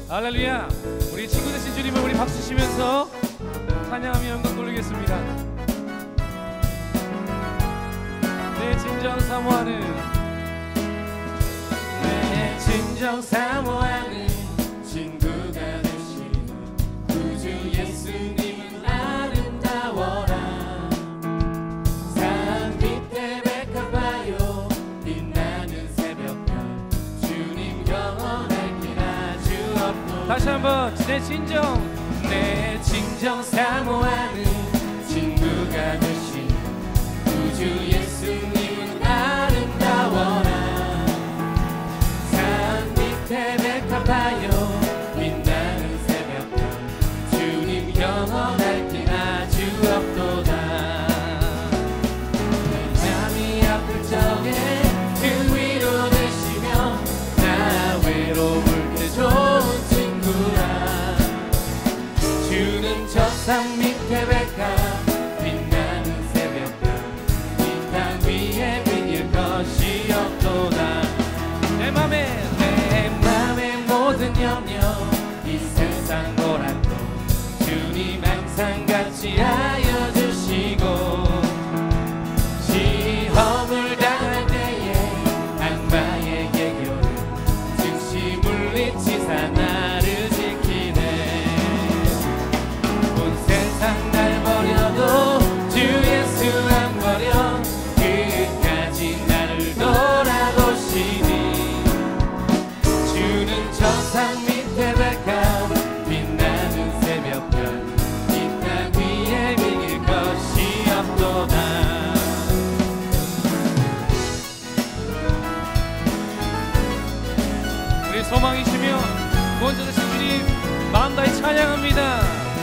할렐루야. 우리 친구 되신 주님을 우리 박수 치면서 찬양하며 영광 돌리겠습니다. 내 진정 사모하는, 내 진정 사모하는 친구가 되시는 구주 예수님은 아름다워라. 산 밑에 백합화요 빛나는 새벽별 주님 영원할 길 아주 없고. 다시 한번. 내 진정 사모하는 친구가 되신 구주 예수님은 아름다워라. 산 밑에 백합화요 빛나는 새벽별 주님 영원할 길 아주 없도다. 내 맘이 아플 적에 그 위로 되시며 나 외로울 때 좋은 친구라. 주는 저 산 밑에 백합 빛나는 새벽별 이 땅 위에 비길 것이 없도다. 내 맘의 모든 염려 이 세상 고난도 주님 항상 같이 하여 주시고, 시험을 당할 때에 악마의 계교를 즉시 물리치사 나를 지키네. 온 세상 날 버려도 주 예수 안 버려 끝까지 나를 돌아보시니. 주는 저 산 밑에 백합 빛나는 새벽별 이 땅 위에 비길 것이 없도다. 우리 소망이시며 구원자 되신 주님 마음 다해 찬양합니다.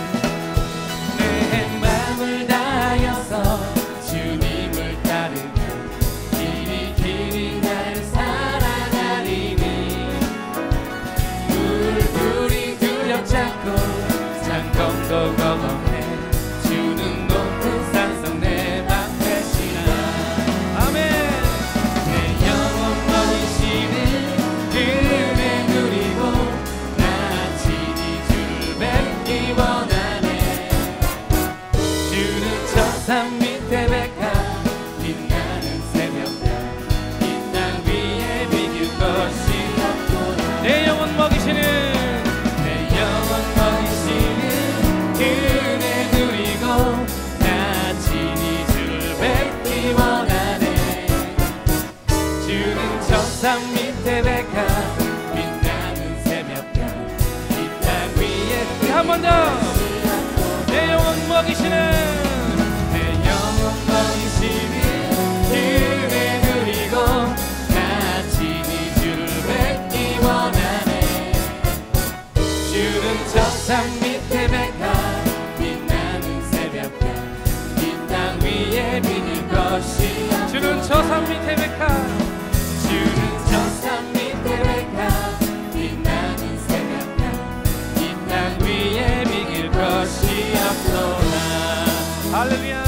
내 마음을 다하여서 주님을 따르며 길이 길이 날 사랑하리니. 불불이 두렵잖고 상검도 거범해 주는 높은 산성 내 방 되시나. 아멘. 내 영혼 먹이시는 은혜 누리고 나 친히 주를 뵙기 원하네. 주는 저 산 밑에 백합 빛나는 새벽별 이 땅 위에 비길 것이 없도다. 내 영혼 먹이시는, 내 영혼 먹이시는 은혜 누리고 나 친히 주를 뵙기 원하네. 주는 저 산 밑에 백합 빛나는 새벽별 이 땅 위에. 한 번 더. 내 영혼 먹이시는, 내 영혼 먹이시는 은혜 누리고 나 친히 주를 뵙기 원하네. 주는 저 산 밑에 백합 빛나는 새벽별 이 땅 위에 비길 것이. 주는 저 산 밑에 백합, 주는 저 산 밑에 백합 빛나는 새벽별 이 땅 위에 비길 것이 없도다. 할렐루야.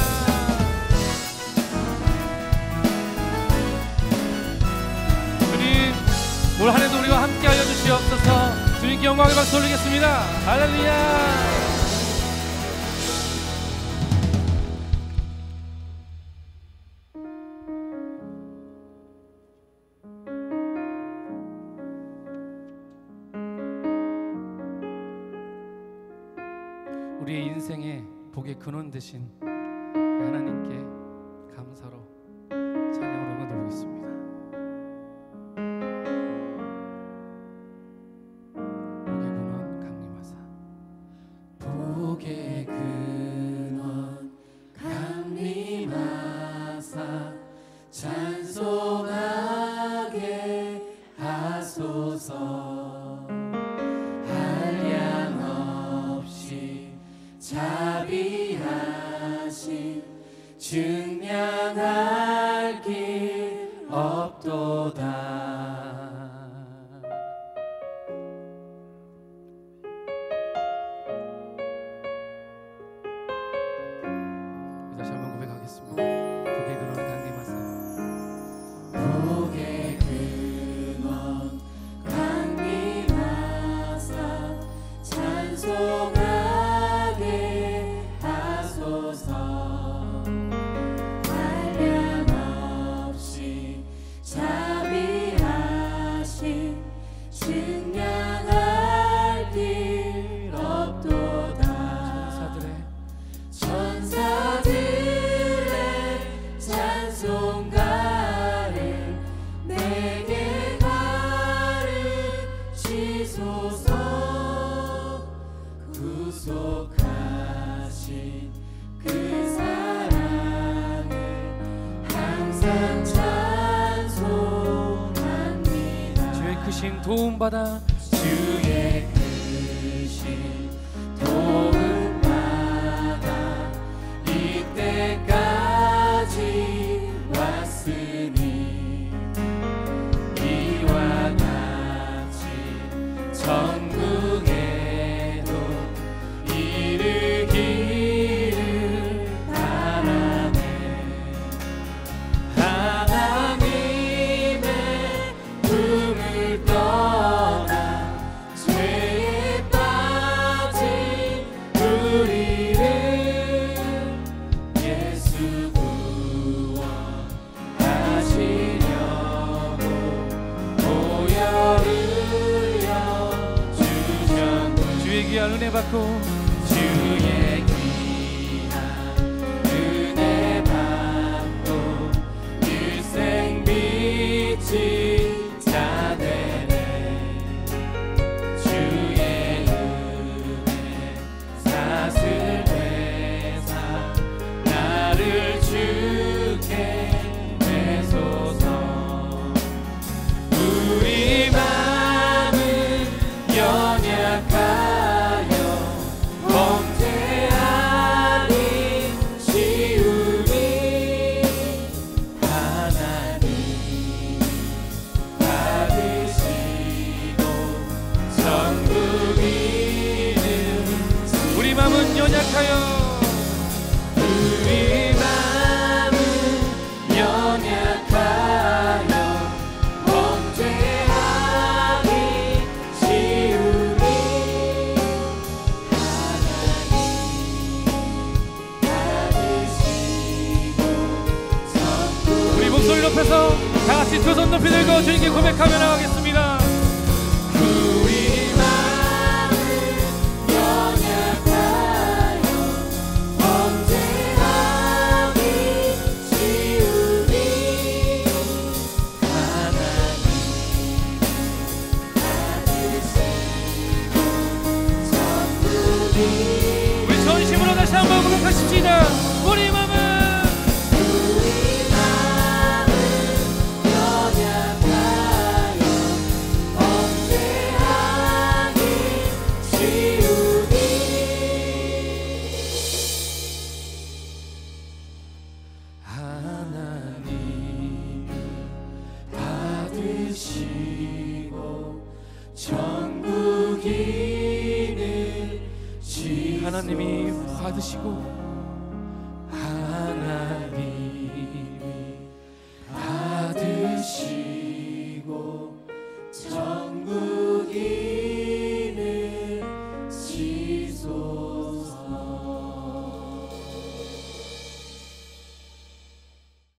주님 올 한해도 우리와 함께 하여 주시옵소서. 주님께 영광의 박수 올리겠습니다. 할렐루야. 우리의 인생의 복의 근원 되신 하나님께 감사로 찬양으로 응원 드리겠습니다. 복의 근원 강림하사 찬송하게 하소서. 한량 없이 자비하신 증량할 길 없도다. 다시 한번 고백하겠습니다. 복의 근원 강림하사, 복의 근원 강림하사 찬송합니다. 주의 크신 도움받아 주의 크신 도움받아 이때까지 왔으니 이와 같이 천국에도 이르기를 바라네. 하나님의 품을 떠나 죄에 빠진 우리를 예수 구원하시려고 보혈을 주셨네. 주의 귀한 은혜 받고 주의 귀한 은혜 받고 일생 빛이 자 되네. 주의 은혜 사슬 되사 나를 주께 되소서. 우리 마음은 연약하여 범죄하기 쉬우니 하나님 받으시고 천국 이름. 우리 마음은 연약하여 우리 마음은 연약하여 범죄하기 쉬우니 받으시고 천국. 우리 목소리 높여서 다 같이 두 손 높이 들고 주님께 고백하며 나가겠습니다. 우리 마음은 연약하여 범죄하기 쉬우니 하나님 받으시고 천국이. 우리 전심으로 다시 한번 고백하십시다. 우리 마음은 연약하여 범죄하기 쉬우니 하나님 받으시고 천국 이를. 하나님이 받으시고